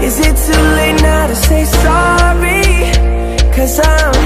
Is it too late now to say sorry? 'Cause I'm